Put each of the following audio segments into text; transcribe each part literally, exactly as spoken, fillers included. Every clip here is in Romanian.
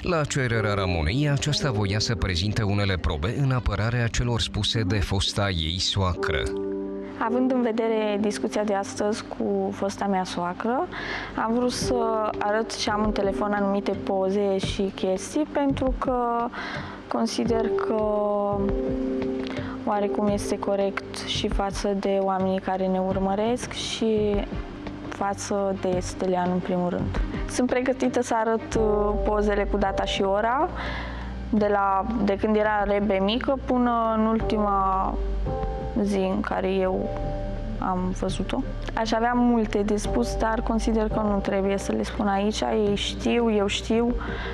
La cererea Ramonei, aceasta voia să prezinte unele probe în apărarea celor spuse de fosta ei soacră. Având în vedere discuția de astăzi cu fosta mea soacră, am vrut să arăt și am în telefon anumite poze și chestii, pentru că consider că oarecum este corect și față de oamenii care ne urmăresc și față de Stelian în primul rând. Sunt pregătită să arăt pozele cu data și ora, de, la, de când era Rebe mică până în ultima zi în care eu am văzut-o. Aș avea multe de spus, dar consider că nu trebuie să le spun aici. Ei știu, eu știu.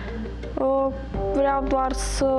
Vreau doar să,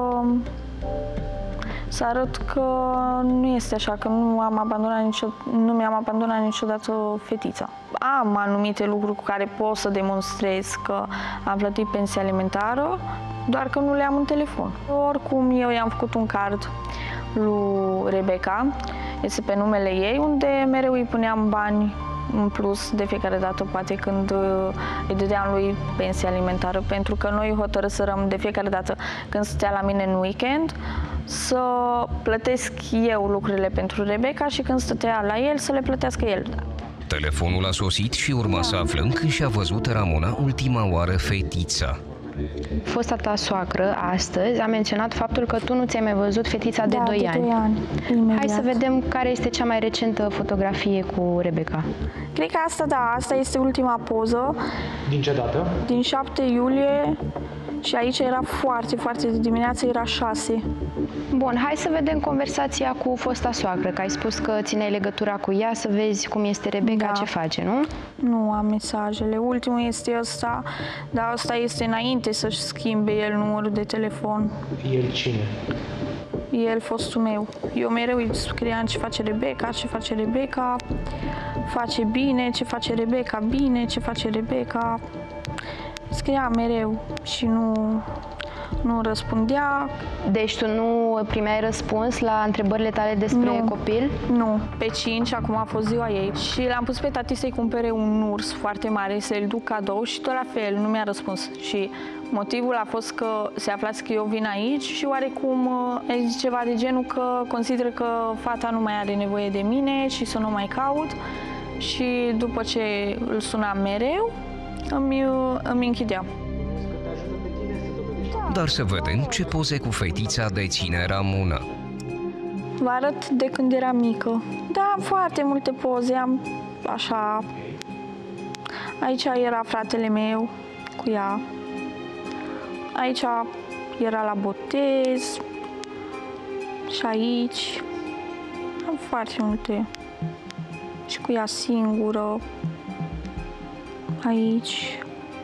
să arăt că nu este așa, că nu am abandonat nicio, nu mi-am abandonat niciodată fetița. Am anumite lucruri cu care pot să demonstrez că am plătit pensie alimentară, doar că nu le am în telefon. Oricum, eu i-am făcut un card lui Rebecca, este pe numele ei, unde mereu îi puneam bani în plus de fiecare dată, poate când îi dădeam lui pensie alimentară, pentru că noi hotărâsărăm de fiecare dată când stătea la mine în weekend să plătesc eu lucrurile pentru Rebecca și când stătea la el să le plătească el. Telefonul a sosit și urma să aflăm când și-a văzut Ramona ultima oară fetița. Fosta ta soacră astăzi a menționat faptul că tu nu ți-ai mai văzut fetița de da, doi ani. De doi ani. Hai să vedem care este cea mai recentă fotografie cu Rebecca. Cred că asta, da, asta este ultima poză. Din ce dată? Din șapte iulie și aici era foarte, foarte de dimineață, era șase. Bun, hai să vedem conversația cu fosta soacră, că ai spus că țineai legătura cu ea, să vezi cum este Rebecca, da. Ce face, nu? Nu am mesajele. Ultimul este ăsta, dar ăsta este înainte să-și schimbe el numărul de telefon. El cine? El, fostul meu. Eu mereu îi scriam ce face Rebecca, ce face Rebecca, face bine, ce face Rebecca, bine, ce face Rebecca. Scriam mereu și nu, nu răspundea. Deci tu nu primeai răspuns la întrebările tale despre nu, copil? Nu. Pe cinci, acum a fost ziua ei și l-am pus pe tati să-i cumpere un urs foarte mare, să-l duc cadou și tot la fel, nu mi-a răspuns. Și motivul a fost că se aflați că eu vin aici și oarecum ai zis ceva de genul că consideră că fata nu mai are nevoie de mine și să nu mai caut. Și după ce îl sunam mereu, îmi, îmi închidea. Dar să vedem ce poze cu fetița deține Ramona. Vă arăt de când era mică. Da, am foarte multe poze, am așa... Aici era fratele meu cu ea. Aici era la botez. Și aici. Am foarte multe. Și cu ea singură. Aici.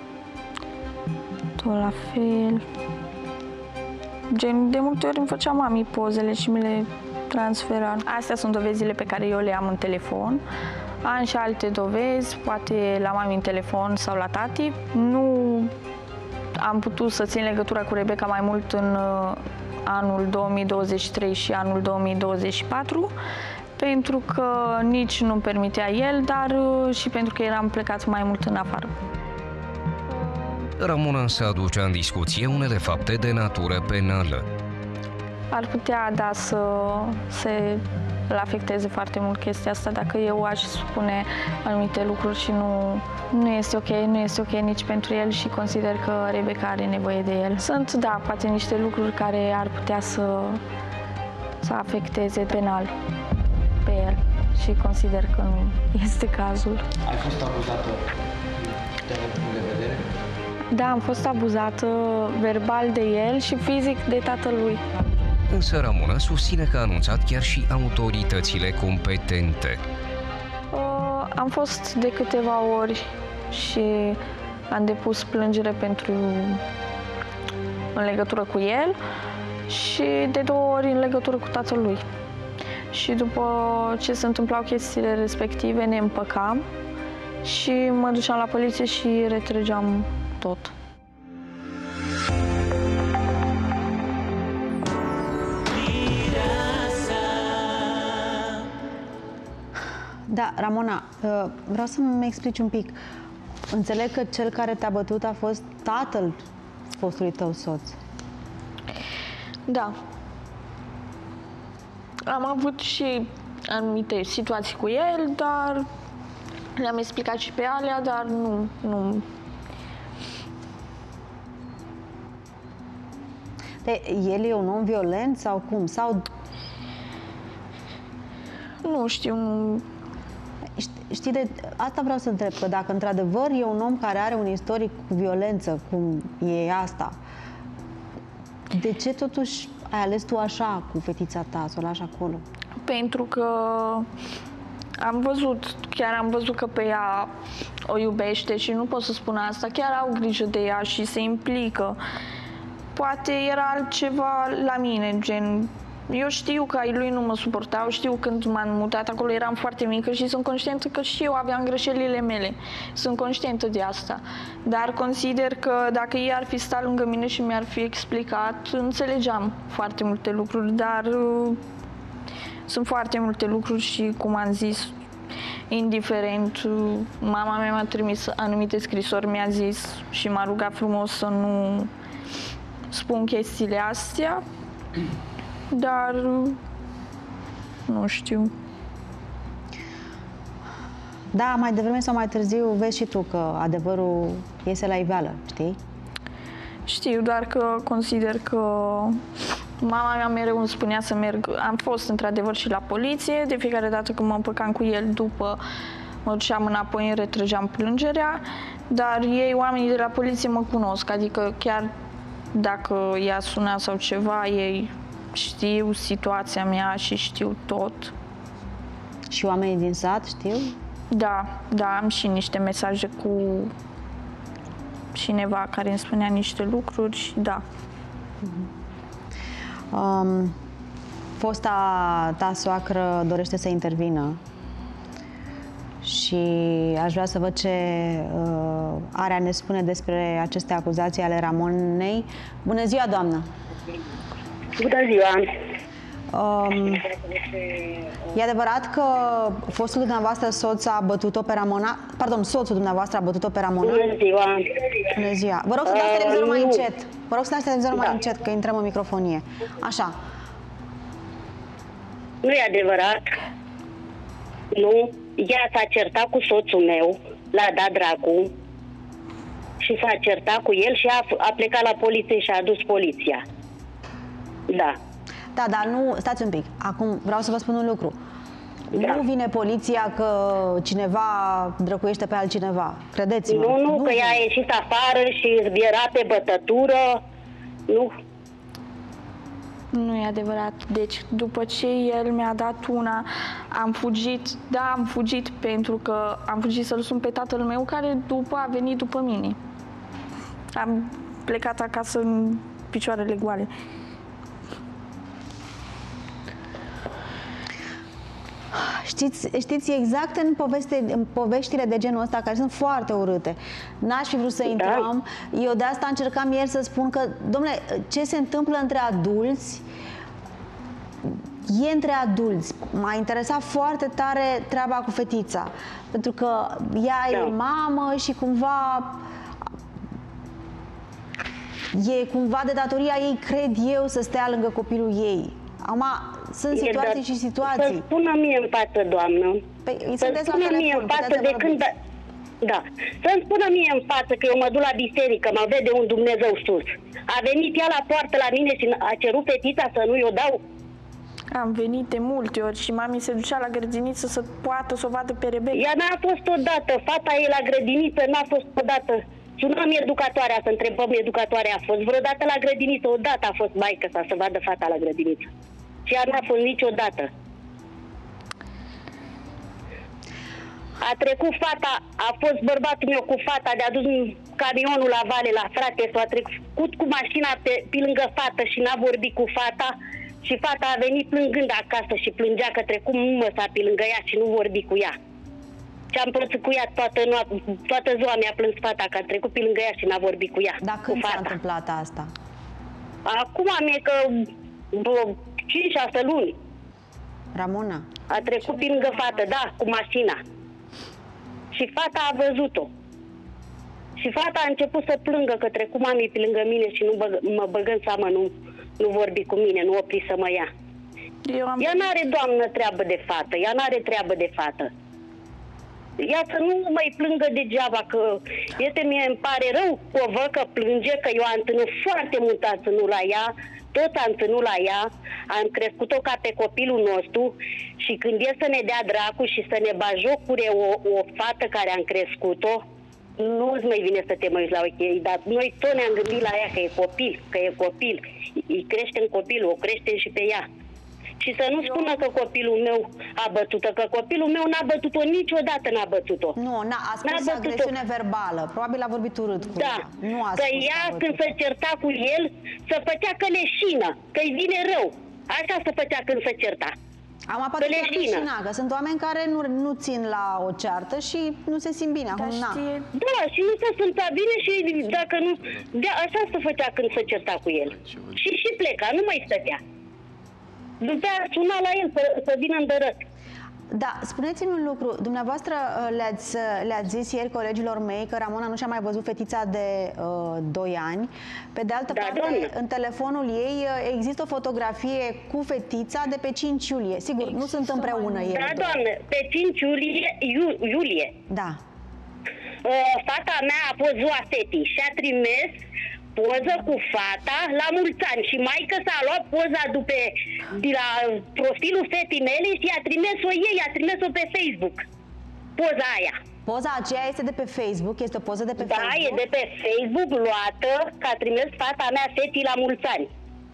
Tot la fel. Gen, de multe ori îmi făcea mami pozele și mi le transfera. Astea sunt dovezile pe care eu le am în telefon. Am și alte dovezi, poate la mami în telefon sau la tati. Nu am putut să țin legătura cu Rebecca mai mult în anul două mii douăzeci și trei și anul două mii douăzeci și patru, pentru că nici nu-mi permitea el, dar și pentru că eram plecat mai mult în afară. Ramona se aducea în discuție unele fapte de natură penală. Ar putea, da, să se afecteze foarte mult chestia asta dacă eu aș spune anumite lucruri și nu, nu este ok, nu este ok nici pentru el și consider că Rebecca are nevoie de el. Sunt, da, poate niște lucruri care ar putea să, să afecteze penal pe el și consider că nu este cazul. Ai fost abuzată de punct de vedere? Da, am fost abuzată verbal de el și fizic de tatălui. Însă Ramona susține că a anunțat chiar și autoritățile competente. Uh, am fost de câteva ori și am depus plângere pentru în legătură cu el și de două ori în legătură cu tatălui. Și după ce se întâmplau chestiile respective, ne împăcam și mă duceam la poliție și retrăgeam tot. Da, Ramona, vreau să-mi explici un pic. Înțeleg că cel care te-a bătut a fost tatăl fostului tău soț? Da. Am avut și anumite situații cu el, dar le-am explicat și pe alea, dar nu, nu. De, el e un om violent sau cum? Sau... Nu știu, nu. Știi, de asta vreau să întreb, că dacă într-adevăr e un om care are un istoric cu violență, cum e asta, de ce totuși ai ales tu așa cu fetița ta, să o lași acolo? Pentru că am văzut, chiar am văzut că pe ea o iubește și nu pot să spun asta, chiar au grijă de ea și se implică. Poate era altceva la mine, gen, eu știu că ai lui nu mă suportau, știu când m-am mutat acolo, eram foarte mică și sunt conștientă că și eu aveam greșelile mele. Sunt conștientă de asta. Dar consider că dacă ei ar fi stat lângă mine și mi-ar fi explicat, înțelegeam foarte multe lucruri, dar uh, sunt foarte multe lucruri și, cum am zis, indiferent, uh, mama mea mi-a trimis anumite scrisori, mi-a zis și m-a rugat frumos să nu spun chestiile astea. Dar nu știu. Da, mai devreme sau mai târziu vezi și tu că adevărul iese la iveală, știi? Știu, doar că consider că mama mea mereu îmi spunea să merg. Am fost într-adevăr și la poliție, de fiecare dată când mă împăcam cu el, după mă duceam înapoi, îmi retrăgeam plângerea, dar ei, oamenii de la poliție, mă cunosc, adică chiar dacă i-a sunat sau ceva, ei știu situația mea și știu tot. Și oamenii din sat știu? Da, da, am și niște mesaje cu cineva care îmi spunea niște lucruri și da. Um, fosta ta soacră dorește să intervină și aș vrea să văd ce uh, are a ne spune despre aceste acuzații ale Ramonei. Bună ziua, doamnă! Bună ziua! Um, e adevărat că fostul dumneavoastră soț a bătut-o pe Ramona? Pardon, soțul dumneavoastră a bătut-o pe Ramona? Bună ziua! Bună ziua! Vă rog să dați televizorul mai nu. încet. Vă rog să dați televizorul Da. mai încet, că intrăm în microfonie. Așa. Nu e adevărat. Nu. Ea s-a certat cu soțul meu, l-a dat dracu și s-a certat cu el și a, a plecat la poliție și a adus poliția. Da. Da, dar nu, stați un pic. Acum vreau să vă spun un lucru. Da. Nu vine poliția că cineva drăcuiește pe altcineva. Credeți-mă. Nu, nu, că vine. ea a ieșit afară și era pe bătătură. Nu. Nu e adevărat. Deci, după ce el mi-a dat una, am fugit. Da, am fugit pentru că am fugit să-l sun pe tatăl meu, care după a venit după mine. Am plecat acasă în picioarele goale. Știți, știți exact în, poveste, în poveștile de genul ăsta, care sunt foarte urâte. N-aș fi vrut să intrăm. Da. Eu de asta încercam ieri să spun că, domnule, ce se întâmplă între adulți e între adulți. M-a interesat foarte tare treaba cu fetița. Pentru că ea da. e mamă și cumva e cumva de datoria ei, cred eu, să stea lângă copilul ei. Acum, sunt situații și situații. Să spună mie în față, doamnă. Păi, să spună mie în față de când... Da. Să-mi spună mie în față că eu mă duc la biserică, mă vede un Dumnezeu sus. A venit ea la poartă la mine și a cerut fetița să nu i-o dau? Am venit de multe ori și mami se ducea la grădiniță să poată să o vadă pe Rebecca. Ea n-a fost odată. Fata ei la grădiniță n-a fost odată. Sunam educatoarea să întrebăm educatoarea. A fost vreodată la grădiniță? Odată a fost maică sa să vadă fata la grădiniță. Și ea n-a fost niciodată. A trecut fata, a fost bărbatul meu cu fata, de-a dus camionul la vale, la frate, s-a trecut cu mașina pe, pe lângă fată și n-a vorbit cu fata și fata a venit plângând acasă și plângea că trecut măsa pe lângă ea și nu vorbi cu ea. Și am plăcut cu ea toată, toată ziua, mi-a plâns fata că a trecut pe lângă ea și n-a vorbit cu ea. Dar când s-a întâmplat asta? Acum mi-e că cinci șase luni. Ramona? A trecut pe lângă fată, da, cu mașina. Și fata a văzut-o. Și fata a început să plângă că trecu mami pe lângă mine și nu băg, mă băgă în seamă, nu, nu vorbi cu mine, nu opri să mă ia. Eu am... Ea n-are, doamnă, treabă de fată, ea n-are treabă de fată. Ea să nu mai plângă degeaba, că este, mie îmi pare rău că o văd că plânge, că eu am ținut foarte mult, am ținut la ea, tot am ținut la ea, am crescut-o ca pe copilul nostru și când e să ne dea dracu și să ne bajocure o, o fată care am crescut-o, nu-ți mai vine să te mai uiți la ochii ei, dar noi tot ne-am gândit la ea că e copil, că e copil, îi creștem copilul, o creștem și pe ea. Și să nu spună că copilul meu a bătut-o, că copilul meu n-a bătut-o, niciodată n-a bătut-o. Nu, n-a, a spus agresiune verbală, probabil a vorbit urât cu da. ea. Nu a că spus ea, că când se certa cu el, se făcea că leșină, că-i vine rău. Așa se făcea când se certa. Am apat că leșina, că sunt oameni care nu, nu țin la o ceartă și nu se simt bine. Acum, na. Da, și nu se simta bine și dacă nu... De așa se făcea când se certa cu el. Și și pleca, nu mai stătea. După aia suna la el să, să vină îndărăt. Da, spuneți-mi un lucru. Dumneavoastră le-ați, le-ați zis ieri colegilor mei că Ramona nu și-a mai văzut fetița de uh, doi ani. Pe de altă da, parte, doamnă. în telefonul ei există o fotografie cu fetița de pe cinci iulie. Sigur, există, nu sunt împreună ele. Da, doamnă, pe cinci iulie. Iu, iulie. Da. Uh, fata mea a fost ziua fetii și a trimis poză cu fata la mulți ani și maică s-a luat poza după de la profilul fetii mele și i-a trimis-o ei, a trimis-o pe Facebook. Poza aia. Poza aceea este de pe Facebook? Este o poză de pe da, Facebook? Da, e de pe Facebook luată, că a trimis fata mea fetii la mulți ani.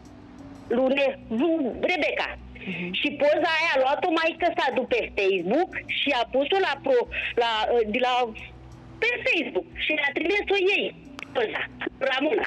Lune, Rebecca. Uh-huh. Și poza aia a luat-o maică sa după Facebook și a pus-o la, pro, la, de la pe Facebook și a trimis-o ei. Poza, Ramona.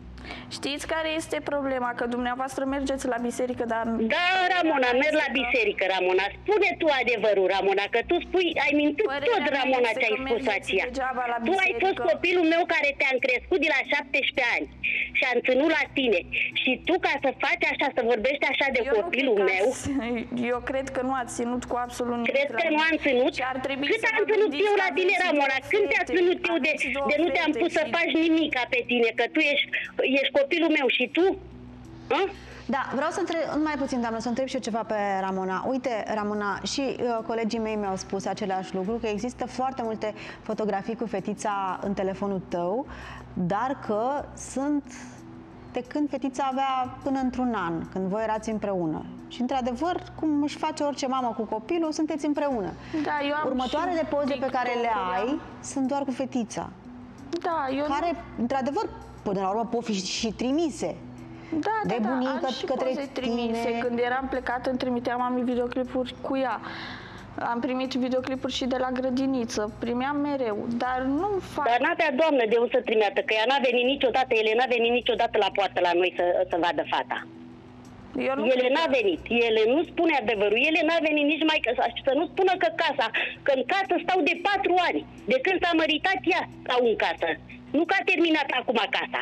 Știți care este problema? Că dumneavoastră mergeți la biserică, dar... Da, Ramona, merg la biserică, Ramona. Spune tu adevărul, Ramona, că tu spui, ai mintit tot, Ramona, ce ai spus aceea. Tu ai fost copilul meu care te-am crescut de la șaptesprezece ani și am ținut la tine. Și tu, ca să faci așa, să vorbești așa de eu copilul meu... Eu cred că nu ați ținut cu absolut nimic. Cred că nu am ținut? Cât am ținut eu la tine, Ramona? Când te-a ținut eu de, de nu te-am pus să faci nimic pe tine? Că tu ești, ești copilul meu și tu? A? Da, vreau să întreb, mai puțin, doamnă, să întreb și eu ceva pe Ramona. Uite, Ramona, și uh, colegii mei mi-au spus același lucru, că există foarte multe fotografii cu fetița în telefonul tău, dar că sunt de când fetița avea până într-un an, când voi erați împreună. Și, într-adevăr, cum își face orice mamă cu copilul, sunteți împreună. Da, eu am următoarele poze pe care le ai sunt doar cu fetița. Da, eu care, nu... într-adevăr, până la urmă pot fi și trimise. Da, de da, bunică da, am și către poze trimise. tine. Când eram plecată, îmi trimiteam mami videoclipuri cu ea. Am primit videoclipuri și de la grădiniță. Primeam mereu, dar nu fac... Dar n-avea, doamnă, de unde să trimeată, că ea n-a venit niciodată, ele n-a venit niciodată la poartă la noi să, să vadă fata. Eu nu ele n-a venit, ele nu spune adevărul, ele n-a venit nici mai casa, și să nu spună că casa, că în casă stau de patru ani, de când s-a măritat ea stau în casă, nu că a terminat acum casa.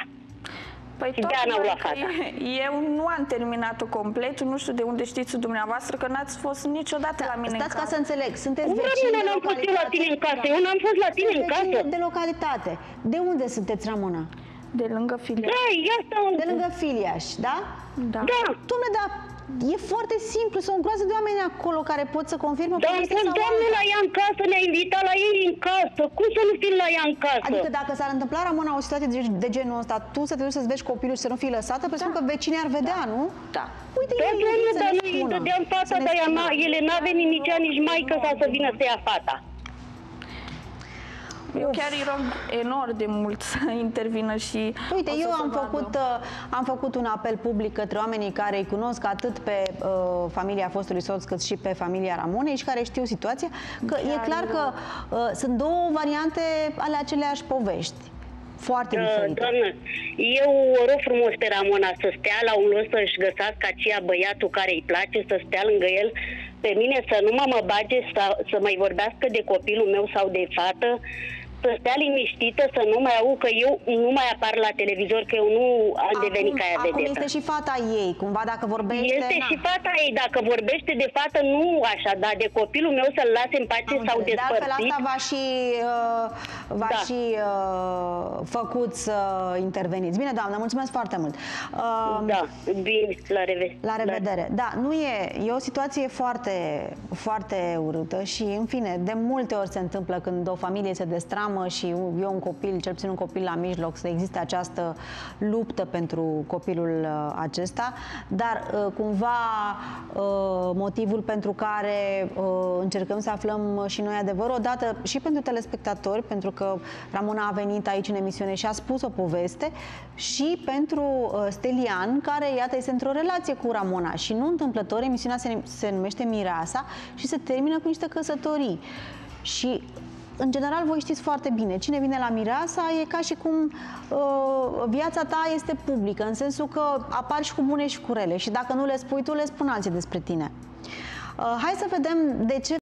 Păi tocmai eu nu am terminat-o complet, nu știu de unde știți dumneavoastră, că n-ați fost niciodată da, la mine stați în ca casă. să înțeleg, sunteți Cum vecini de n-am fost eu la tine în casă, eu n-am fost la tine în casă. de localitate. De unde sunteți, Ramona? De lângă Filiaș. Da, ia stau... De lângă Filiaș, da? Da. Da. Dom'le, dar e foarte simplu, sunt o groază de oameni acolo care pot să confirmă. Dar am fost doamne la ea în casă, ne-a invitat la ei în casă. Cum să nu fii la ea în casă? Adică dacă s-ar întâmpla, Ramona, o situație de, de genul ăsta, tu să te duci să-ți vezi copilul și să nu fii lăsată, presupun da. că vecinii ar vedea, da. nu? Da. Uite, da, ei, doamne, să dar ne noi îi spună. dădeam fata, dar ea, ele n-a venit nici ea, nici maică sa să vină să ia fata. Eu chiar îi rog enorm de mult să intervină și... Uite, eu am făcut, am făcut un apel public către oamenii care îi cunosc atât pe uh, familia fostului soț cât și pe familia Ramonei și care știu situația, că chiar e clar eu... că uh, sunt două variante ale aceleași povești. Foarte diferite. Doamnă, eu o rog frumos pe Ramona să stea la un loc să-și găsească aceea băiatul care îi place, să stea lângă el, pe mine să nu mă mă bage să, să mai vorbească de copilul meu sau de fată, să stea liniștită, să nu mai aud că eu nu mai apar la televizor, că eu nu am devenit ca ea Acum vedetă. este și fata ei, cumva dacă vorbește... Este na. și fata ei, dacă vorbește de fată, nu așa, dar de copilul meu să-l lase în pace Am sau înțeles. De altfel, despărțit. asta v-a și, uh, v-a Da. și uh, făcut să interveniți. Bine, doamnă, mulțumesc foarte mult. Uh, Da, bine, la revedere. La revedere. Da, nu e, e o situație foarte, foarte urâtă și, în fine, de multe ori se întâmplă când o familie se destramă și e un copil, cel puțin un copil la mijloc, să existe această luptă pentru copilul uh, acesta, dar uh, cumva uh, motivul pentru care uh, încercăm să aflăm și noi adevărul, odată și pentru telespectatori, pentru că Ramona a venit aici în emisiune și a spus o poveste, și pentru uh, Stelian, care, iată, este într-o relație cu Ramona și nu întâmplător, emisiunea se, se numește Mireasa și se termină cu niște căsătorii. Și în general, voi știți foarte bine, cine vine la Mireasa e ca și cum uh, viața ta este publică, în sensul că apari și cu bune și cu rele și dacă nu le spui tu, le spun alții despre tine. Uh, hai să vedem de ce